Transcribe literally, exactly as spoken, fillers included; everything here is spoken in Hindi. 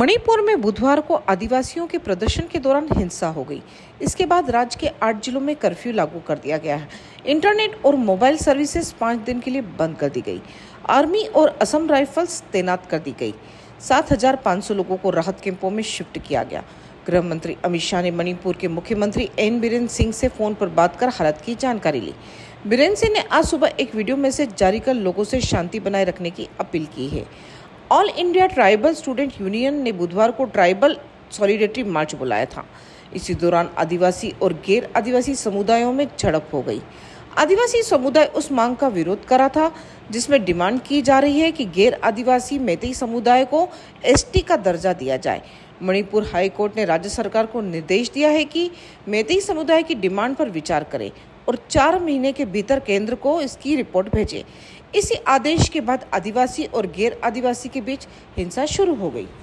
मणिपुर में बुधवार को आदिवासियों के प्रदर्शन के दौरान हिंसा हो गई। इसके बाद राज्य के आठ जिलों में कर्फ्यू लागू कर दिया गया है। इंटरनेट और मोबाइल सर्विसेज पाँच दिन के लिए बंद कर दी गई। आर्मी और असम राइफल्स तैनात कर दी गई। सात हजार पाँच सौ लोगों को राहत कैंपों में शिफ्ट किया गया। गृह मंत्री अमित शाह ने मणिपुर के मुख्यमंत्री एन बीरेन्द्र सिंह से फोन पर बात कर हालत की जानकारी ली। बीरेन्द्र सिंह ने आज सुबह एक वीडियो मैसेज जारी कर लोगों से शांति बनाए रखने की अपील की है। All India tribal student union ने बुधवार को ट्राइबल सॉलिडेरिटी मार्च बुलाया था। इसी दौरान आदिवासी और गैर आदिवासी समुदायों में झड़प हो गई। आदिवासी समुदाय उस मांग का विरोध करा था जिसमें डिमांड की जा रही है कि गैर आदिवासी मैतेई समुदाय को एसटी का दर्जा दिया जाए। मणिपुर हाई कोर्ट ने राज्य सरकार को निर्देश दिया है कि मैतेई समुदाय की डिमांड पर विचार करे और चार महीने के भीतर केंद्र को इसकी रिपोर्ट भेजे। इसी आदेश के बाद आदिवासी और गैर आदिवासी के बीच हिंसा शुरू हो गई।